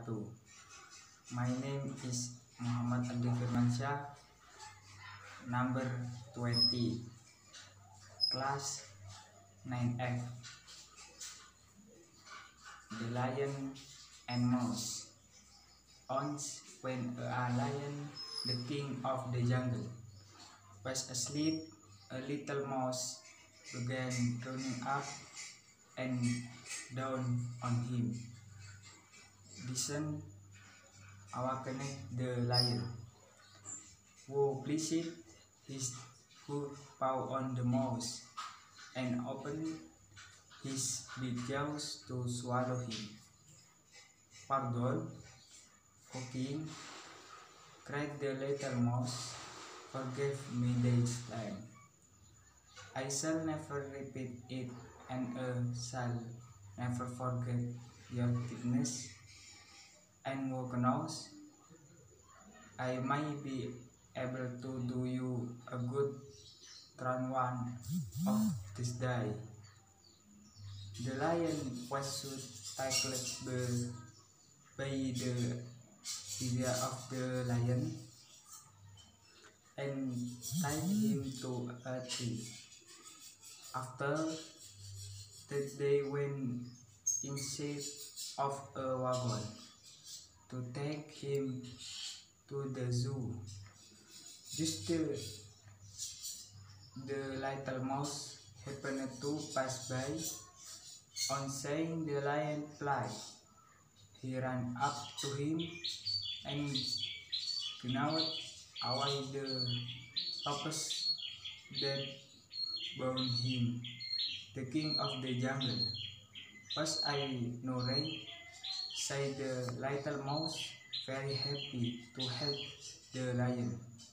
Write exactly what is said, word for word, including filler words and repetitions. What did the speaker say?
wabarakatuh. My name is Muhammad Adi Firmansyah, number twenty, class nine F. The Lion and Mouse. Once when a lion, the king of the jungle, was asleep, a little mouse began running up and down on him. The sun awakened the lion, who placed his good paw on the mouse and opened his big jaws to swallow him. "Pardon, O king," cried the little mouse, "forgive me this time. I shall never repeat it, and I shall never forget your kindness and wokeness. I may be able to do you a good turn one of this day." The lion was so tickled by the idea of the lion and tied him to a tree. After that, they went in search of a wagon to take him to the zoo. Just the, the little mouse happened to pass by. On seeing the lion fly, he ran up to him and gnawed away the locust that bound him. "The king of the jungle, was I no right?" said the little mouse, very happy to help the lion.